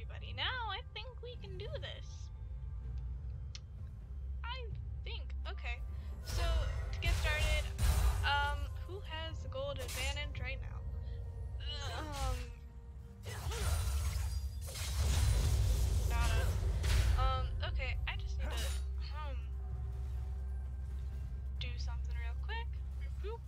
everybody. Now I think we can do this. I think. Okay. So to get started, who has the gold advantage right now? Not us. Okay, I just need to do something real quick. Boop.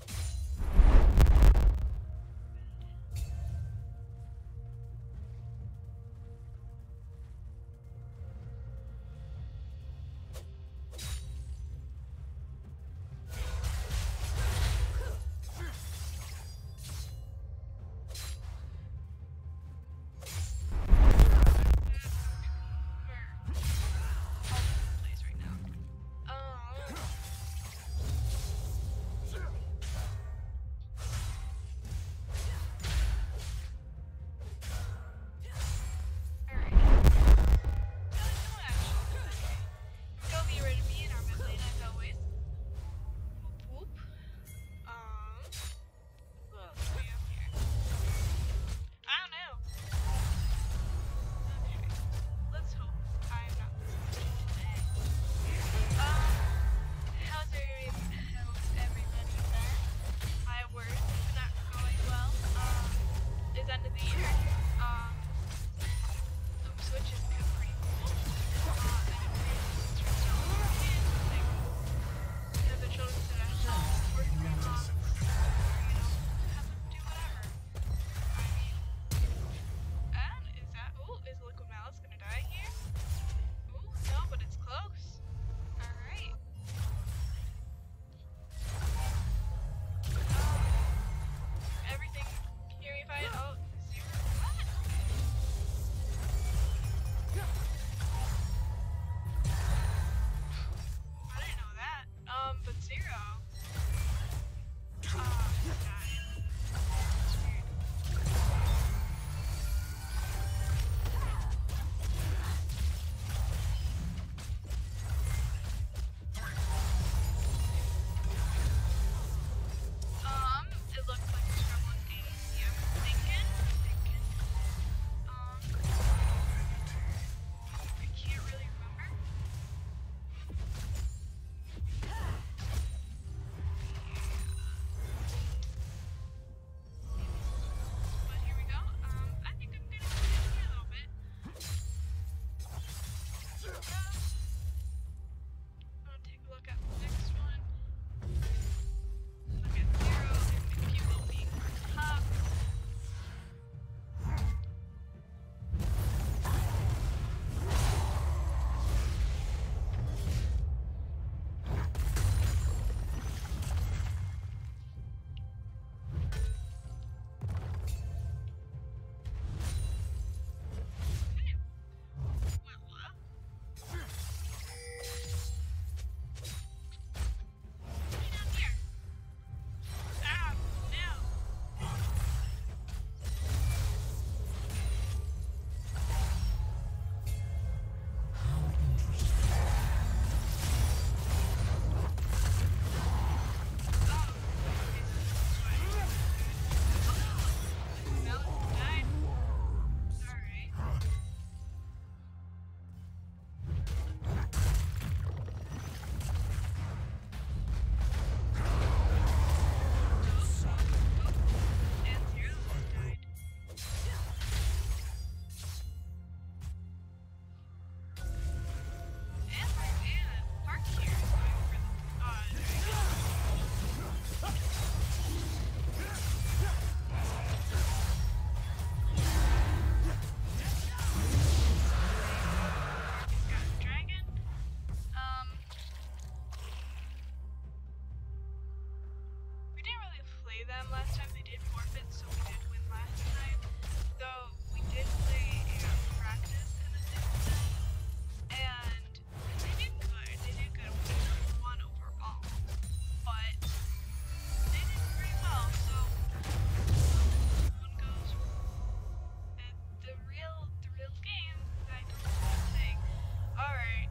Them last time. They did forfeit, so we did win last time. Though we did play a practice in the system, and they did good. They did good. We won overall, but they did pretty well. So one goes the real game. I don't know what I'm saying. All right.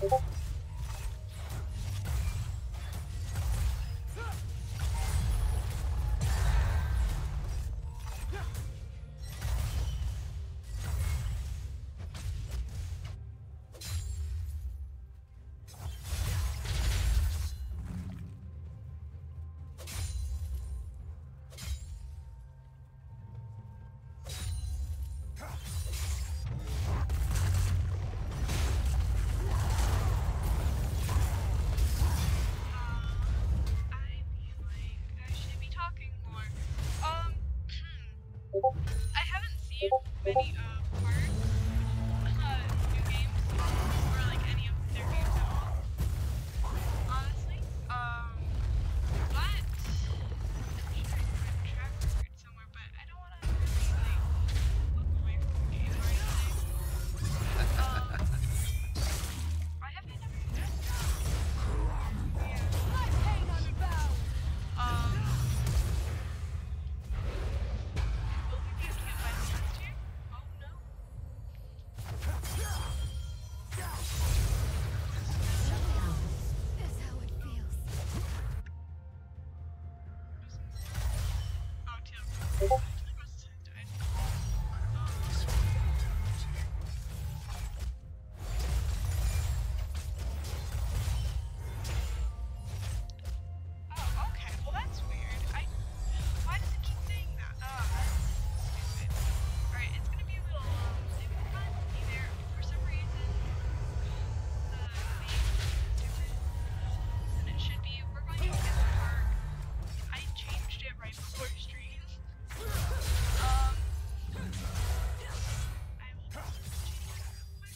I haven't seen many parts, new games, or like any of their games at all, honestly. But I'm sure I can find a track record somewhere, but I don't want to really like look away from the game or anything. I have never used it. Yeah. Will you can't find the chest here? Oh no. That's how it feels. Oh, Tim. Actually, Rust has died. Oh, okay. Well, that's weird. Why does it keep saying that? Oh, that's stupid. Alright, it's gonna be a little, it will probably be there for some reason. The name is different than it should be. We're going to get the park. I changed it right before stream. I will just change it real quick.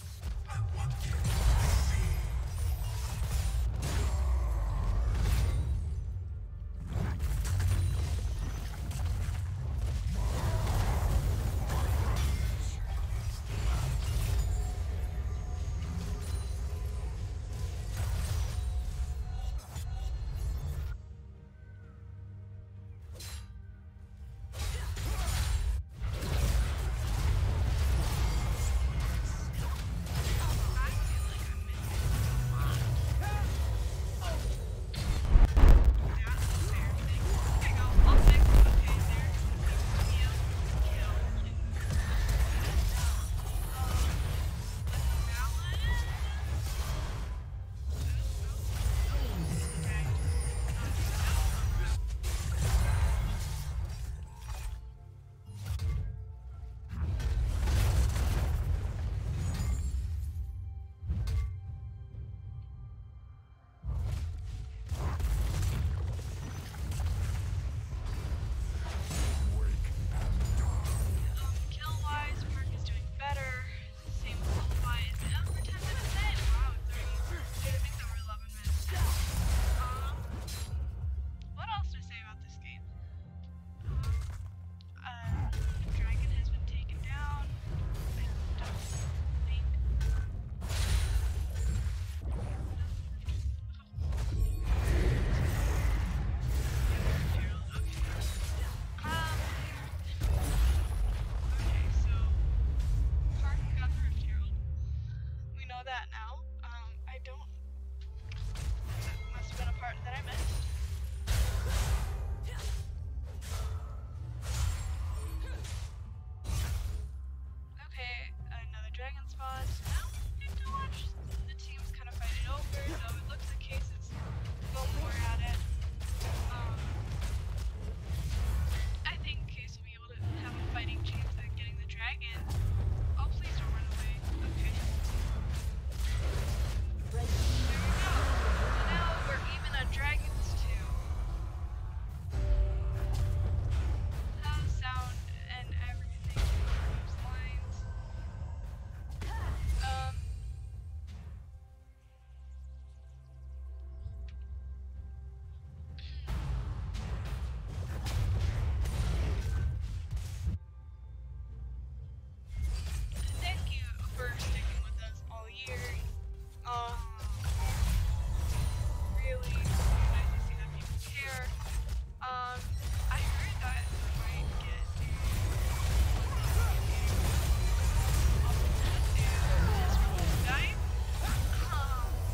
I feel like I'm missing a lot. That's a fair thing. Here you go. I'll fix it. Okay, there seems to be a kill. Kill-wise, Park is doing better. Same with health-wise. We're 10 minutes in. Wow, it's already. I think that we're 11 minutes in. What else to say about this game? Dragon has been taken down. I don't think. Okay, so Park got the Rift Herald. We know that now. I don't. That must have been a part that I missed. Okay, another dragon spawn. Now we get to watch the teams kind of fight it over. So it looks like Case is going more at it. I think Case will be able to have a fighting chance at getting the dragon. Oh, please don't run away. Okay. There we go. So now we're even on dragons too. Sound and everything along those lines. Thank you for sticking with us all year. Really nice to see that people care. I heard that we might get a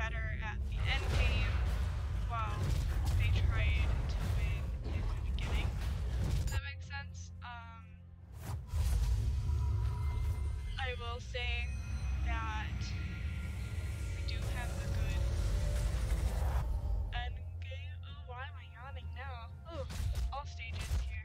better at the end game, while they tried to win in the beginning. Does that make sense? I will say that we do have a good end game. Oh, why am I yawning now? Oh, all stages here.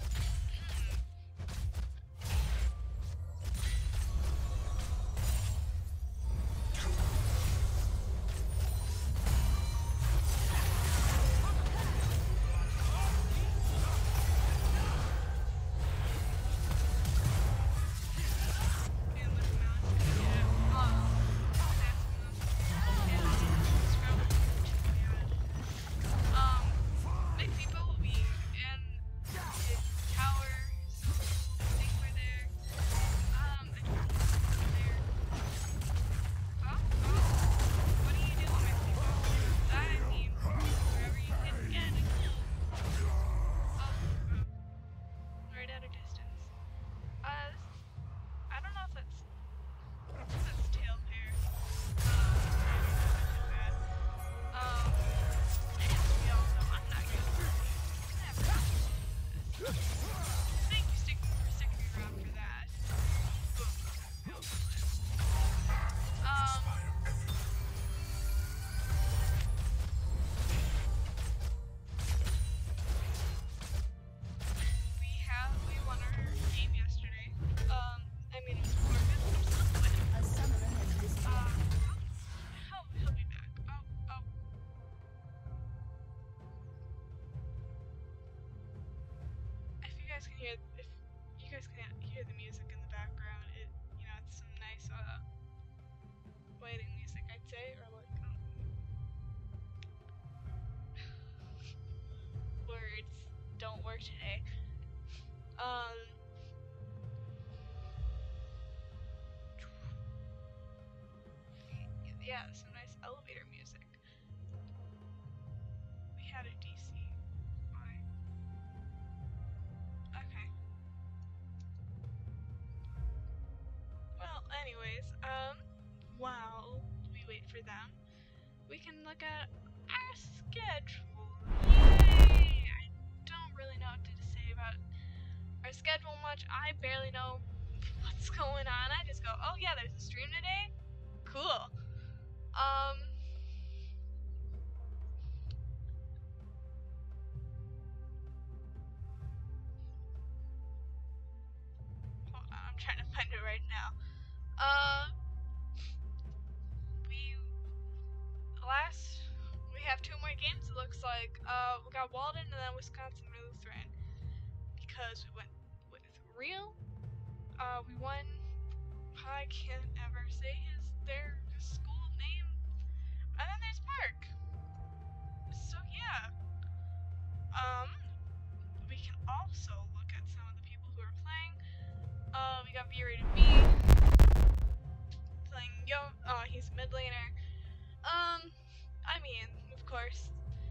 If you guys can't hear the music in the background, it's some nice waiting music, I'd say, or like words don't work today. Yeah, some nice elevator music. We had a DC. Why? Okay. Well, anyways, while we wait for them, we can look at our schedule. Yay! I don't really know what to say about our schedule much. I barely know what's going on. I just go, oh yeah, there's a stream today? Cool. Hold on, I'm trying to find it right now. We have 2 more games, it looks like. We got Walden and then Wisconsin Lutheran. Because we went with Real. We won. I can't ever say their school name. And then there's Park. So yeah. We can also look at some of the people who are playing. We got V-Rated B playing he's a mid laner. I mean, of course.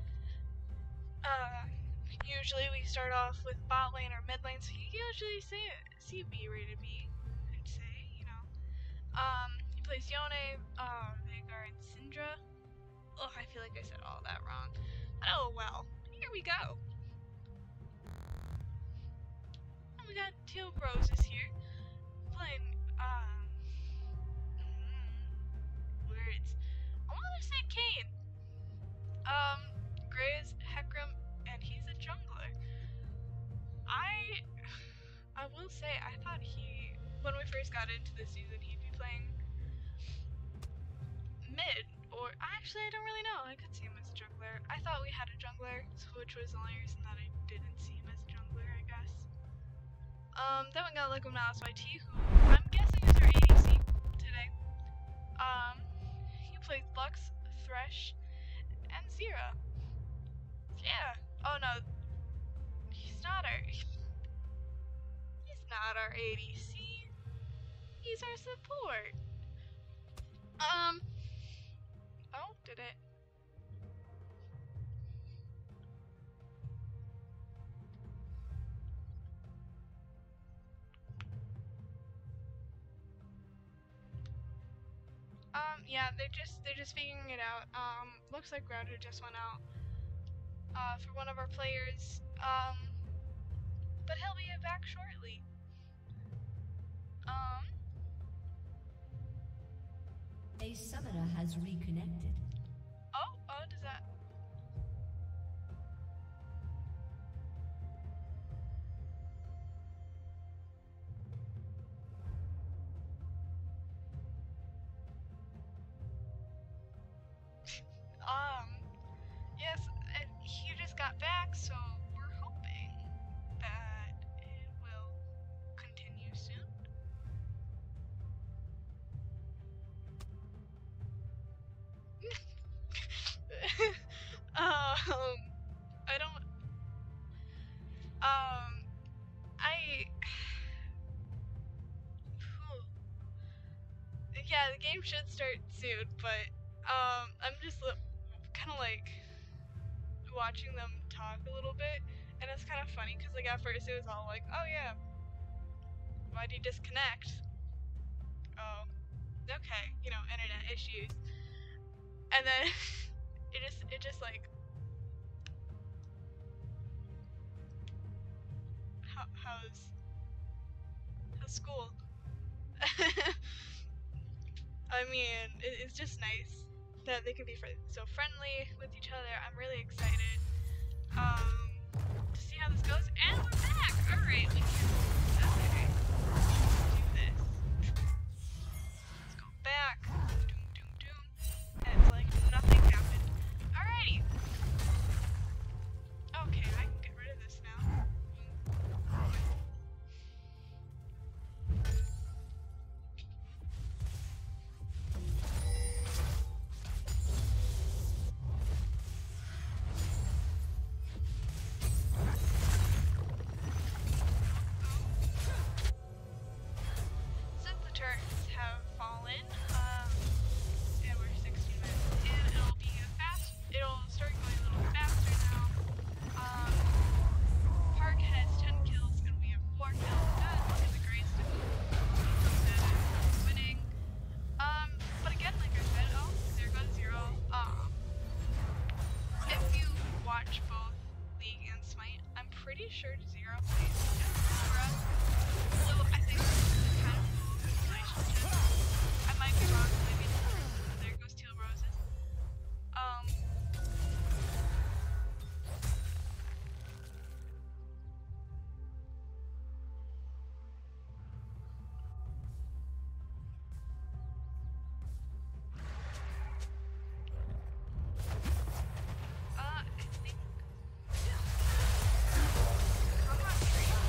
Usually we start off with bot lane or mid lane, so you usually see V-Rated B, I'd say, he plays Yone, Veigar, and Syndra. Oh, I feel like I said all that wrong. Oh well, here we go. And we got 2 Roses here, playing, words. I want to say Kayn. Graves, Hecarim, and he's a jungler. I will say, I thought when we first got into the season, he'd be playing mid, or actually, I don't really know. I could see him as a jungler. I thought we had a jungler, which was the only reason that I didn't see him as a jungler, I guess. Then we got Liquid Mouse YT, who I'm guessing is our ADC today. He plays Lux, Thresh, and Zera. Yeah. Oh no, he's not our ADC. He's our support. Oh, did it? Yeah, they're just figuring it out. Looks like router just went out for one of our players. But he'll be back shortly. A summoner has reconnected. Oh, does that? Yes, he just got back, so we're hoping that it will continue soon. I don't, I, yeah, the game should start soon, but, I'm just kind of like watching them talk a little bit, and it's kind of funny, because, like, at first it was all like, oh yeah, why'd you disconnect? Oh, okay, you know, internet issues. And then, it just like, how's school? I mean, it's just nice that they can be so friendly with each other. I'm really excited to see how this goes. And we're back! Alright, we can do this. Let's go back. Doom, doom, doom. And it's like nothing happened. Alrighty. Okay, I can get rid of this now. Since the turrets have fallen, and we're 16 minutes in, it'll start going a little faster now. Park has 10 kills and we have 4 kills. Good, look at the grace winning. But again, like I said, oh, there goes Zero. If you watch both League and Smite, I'm pretty sure Zero plays Zero. So I think it's kind of cool relationship. I might be wrong, maybe there goes Teal Roses. I think. Come on, tree.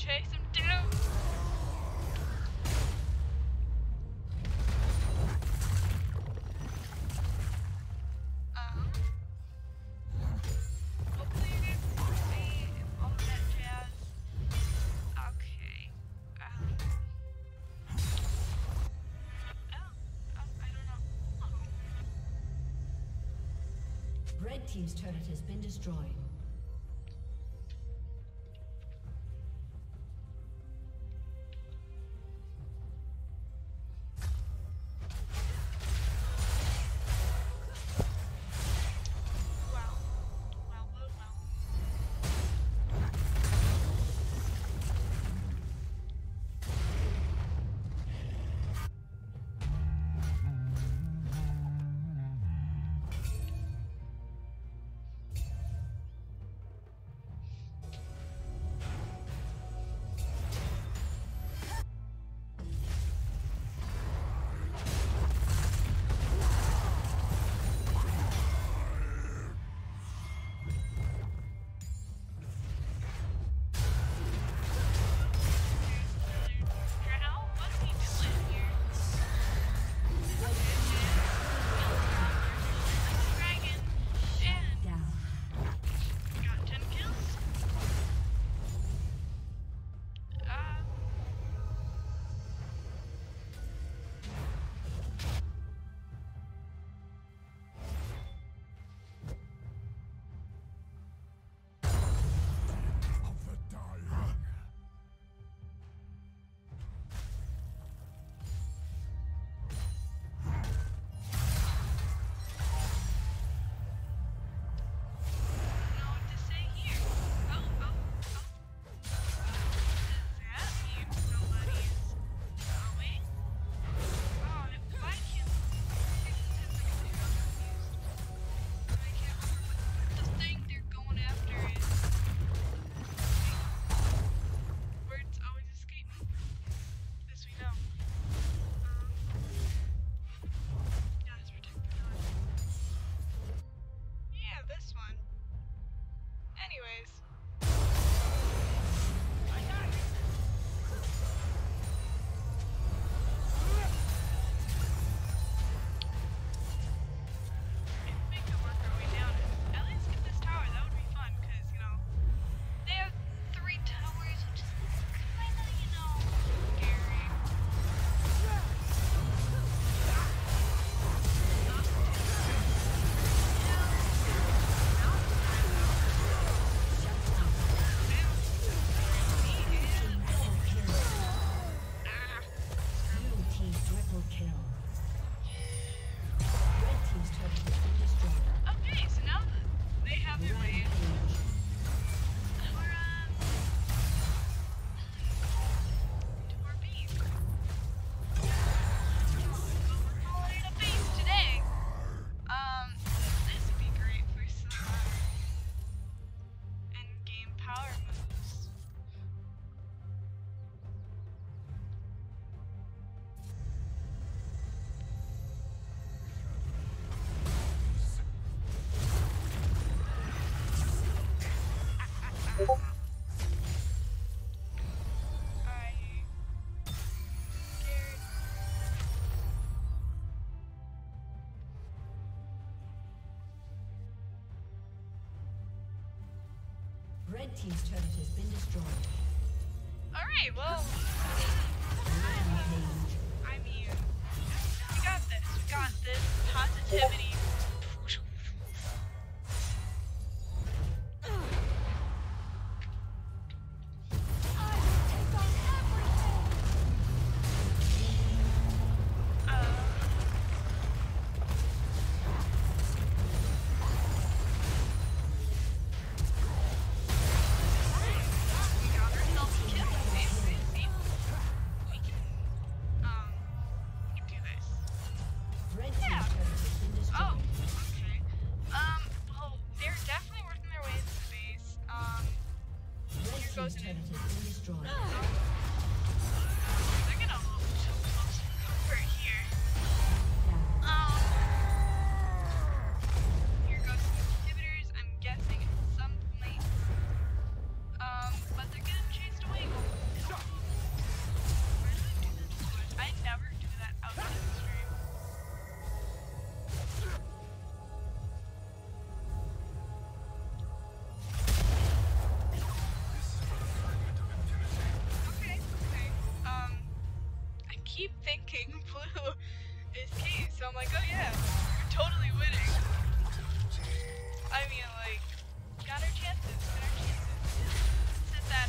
chase him down. Hopefully you guys can see all of that jazz. Okay. I don't know. Red team's turret has been destroyed. Red team's turret has been destroyed. Alright, well. I mean, we got this. We got this. Positivity. Team's turret has been destroyed. They're gonna hold so close to comfort here. Here goes some inhibitors, I'm guessing at some point. But they're getting chased away. keep thinking blue is key, so I'm like, oh yeah, we're totally winning. I mean, like, got our chances, Said that.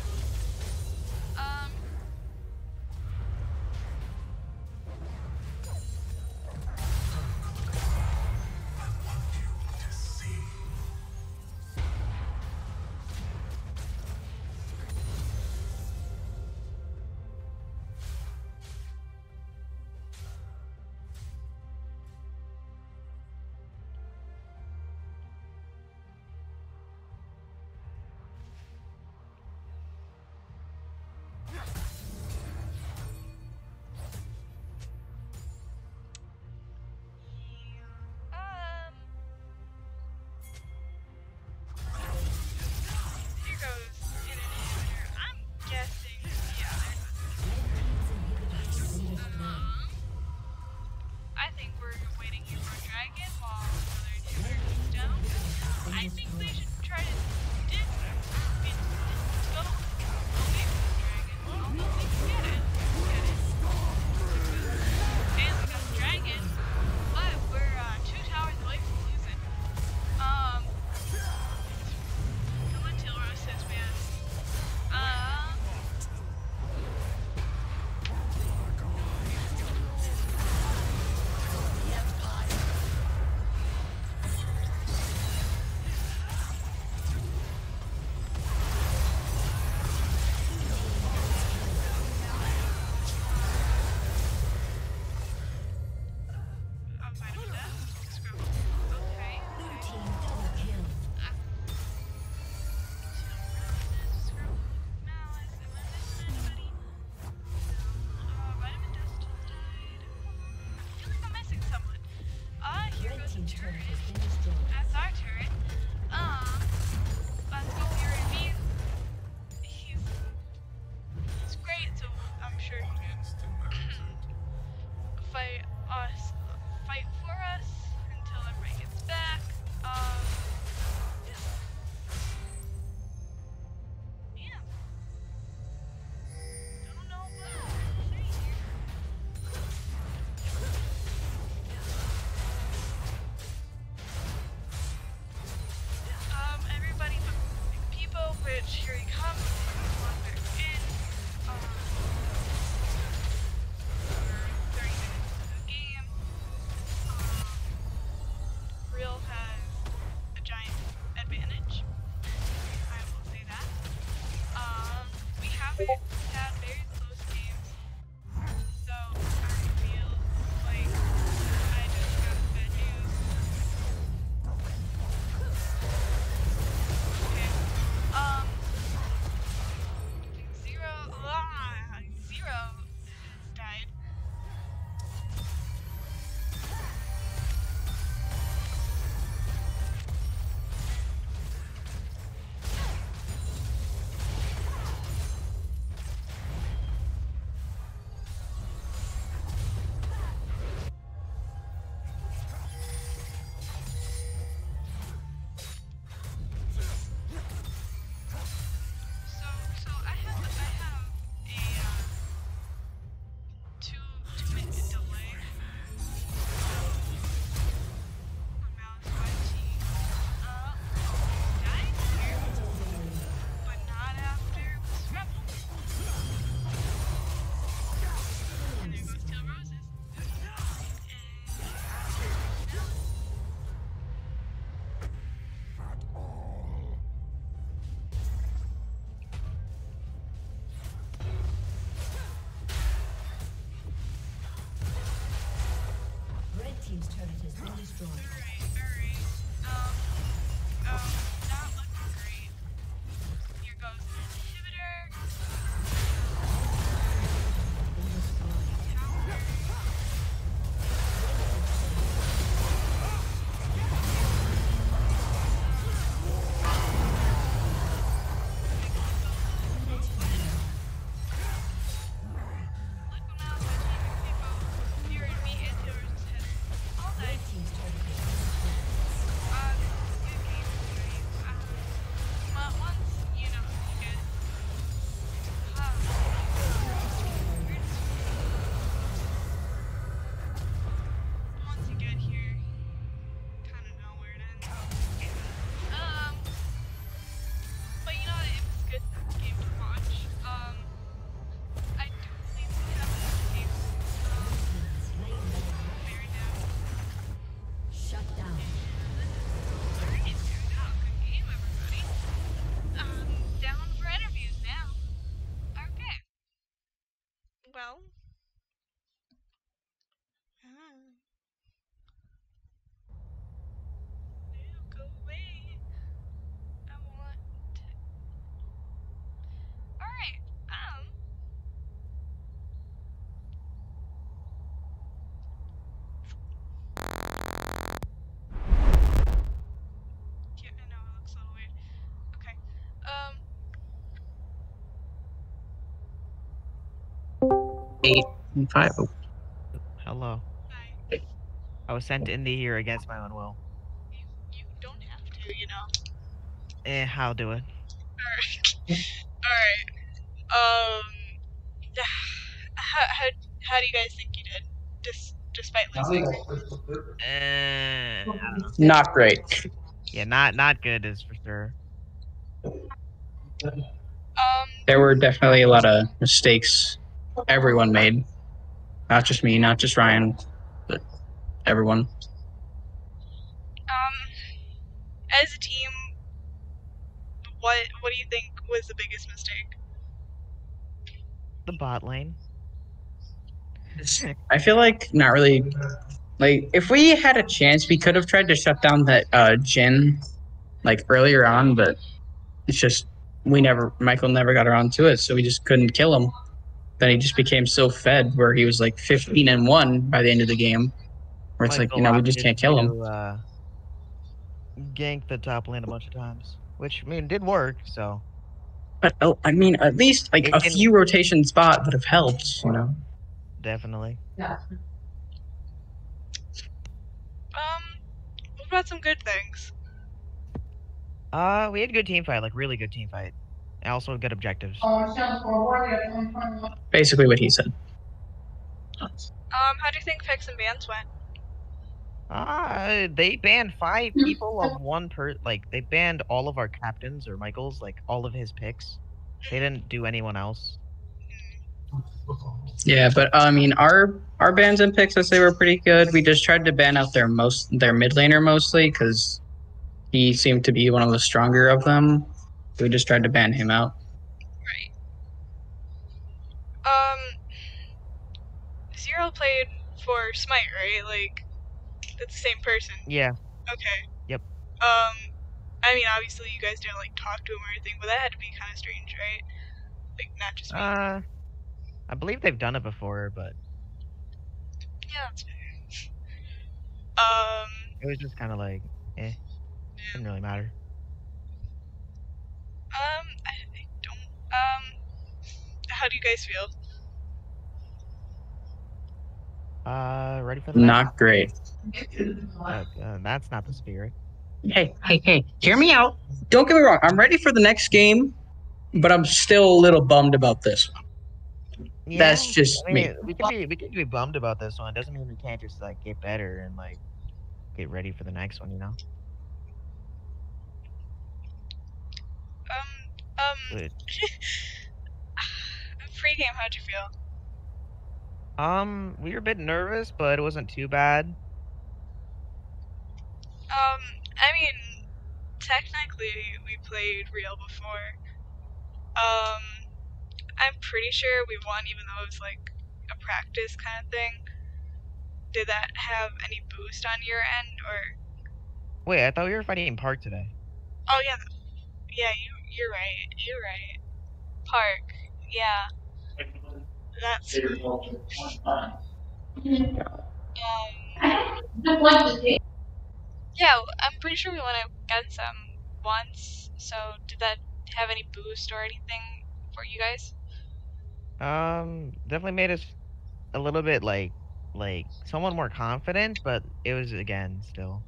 Here goes an inhibitor. I'm guessing the others. I think we're waiting here for a dragon while another inhibitor goes down. I think we should try to go away from the dragon. Although we can get it. And we got the dragon, but we're 2 towers away from losing. Come on, Tilros says, man. Vitamin death. Scrub. Okay. Blue team double kill. Scrub. Malice. Am I missing anybody? Vitamin dust just died. I feel like I'm missing someone. Here Red goes the team's turret turret. has been destroyed. That's our turret. Let's go here and be. He's great, so I'm sure he can fight for us until everybody gets back. Yeah. Don't know what to say here. Everybody but people, which here he comes. One back in. We're 30 minutes into the game. Real has a giant advantage. I will say that. We haven't had very close games. So I feel like I just got bad news. Okay. Zero has died. So I have a 2-minute delay on Malice 5T. Died here, but not after Rebel. And there goes Till Roses. Red team's turret has been destroyed. Alright. Not looking great. Here goes the inhibitor. Been destroyed. Tower. Look now, people here in me and Tilros has all Red died. team's turret has been destroyed. 8 and 5. Oh, Hello. Hi. I was sent into here against my own will. You don't have to, you know. I'll do it. Alright. How do you guys think you did? Despite losing? I don't know. not great. Yeah, not good is for sure. There were definitely a lot of mistakes everyone made. Not just me, not just Ryan, but everyone. As a team, what do you think was the biggest mistake? The bot lane. I feel like not really. Like, if we had a chance, we could have tried to shut down that Jin, like, earlier on, but it's just, Michael never got around to it, so we just couldn't kill him. Then he just became so fed where he was like 15-1 by the end of the game. Where it's like, Michael we just opted can't kill him. to gank the top lane a bunch of times, which I mean did work. So, But I mean, at least like a few rotation spot would have helped, you know. Definitely. What about some good things? We had good team fight, like really good team fight. And also good objectives. Basically what he said. How do you think picks and bans went? They banned 5 people of one like they banned all of our captains or Michael's, like all of his picks. They didn't do anyone else. Yeah, but I mean, our bans and picks, I say, were pretty good. We just tried to ban out their mid laner mostly because he seemed to be one of the stronger of them. We just tried to ban him out. Right. Zero played for Smite, right? Like, that's the same person. Yeah. Okay. Yep. I mean, obviously you guys didn't like talk to him or anything, but that had to be kind of strange, right? Like, not just me. I believe they've done it before, but Yeah, that's fair. it was just kind of like, didn't really matter. I don't. How do you guys feel? Ready for the next? Not great. That's not the spirit. Hey, hear me out. Don't get me wrong. I'm ready for the next game, but I'm still a little bummed about this one. Yeah, That's just me. We can be bummed about this one. Doesn't mean we can't just like get better and like get ready for the next one, you know? Good. Pre-game, how'd you feel? We were a bit nervous, but it wasn't too bad. I mean, technically we played real before. I'm pretty sure we won even though it was like a practice kind of thing. Did that have any boost on your end, or? Wait, I thought we were fighting in Park today. Oh yeah, you're right. You're right. Park, yeah. That's. Yeah, I'm pretty sure we went against them once. So did that have any boost or anything for you guys? Definitely made us a little bit like somewhat more confident, but it was again still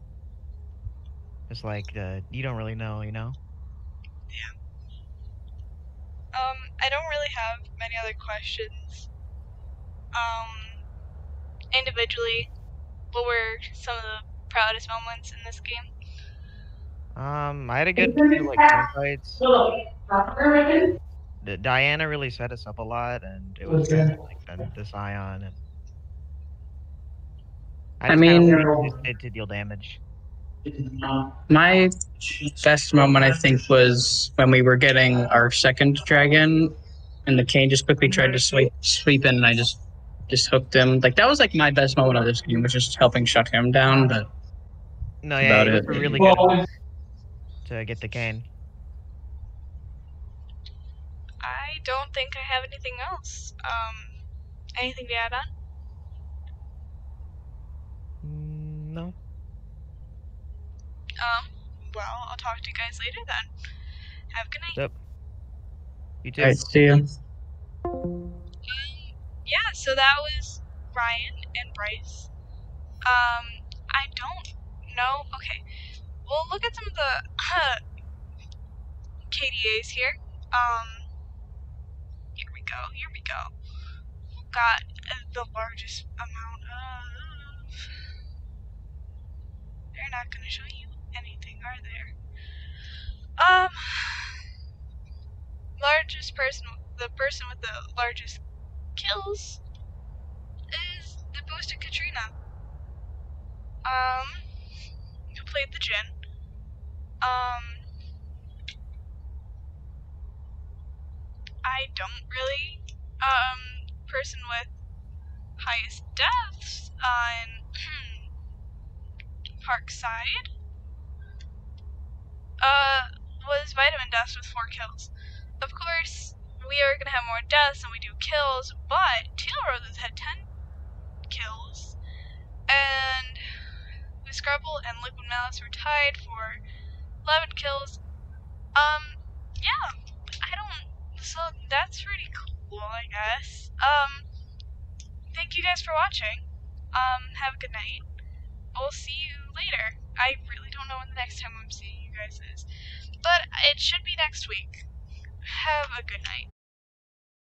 just like you don't really know, you know. Yeah. I don't really have many other questions. Individually, what were some of the proudest moments in this game? I had a good few like team fights. Diana really set us up a lot, and it was kind of like the Scion, and I mean, it to deal damage. My best moment, I think, was when we were getting our second dragon, and the Kane just quickly tried to sweep in, and I just hooked him. Like, that was like my best moment of this game, was just helping shut him down. But no, yeah, it was a really good hook to get the Kane. I don't think I have anything else. Anything to add on? No. Well, I'll talk to you guys later then. Have a good night. Yep. You too. All right, see you. yeah, so that was Ryan and Bryce. I don't know. Okay, we'll look at some of the KDAs here. Here we go. Here we go. Got the largest amount of. They're not gonna show you anything, are there? Largest person, the person with the largest kills is the boosted Katrina. Who played the Jin. I don't really, person with highest deaths on Parkside, was Vitamin Dust with 4 kills. Of course, we are gonna have more deaths than we do kills, but Teal Roses had 10 kills, and Scrabble and Liquid Malice were tied for 11 kills. Yeah, so that's pretty cool, I guess. Thank you guys for watching. Have a good night. We'll see you later. I really don't know when the next time I'm seeing you guys is, but it should be next week. Have a good night.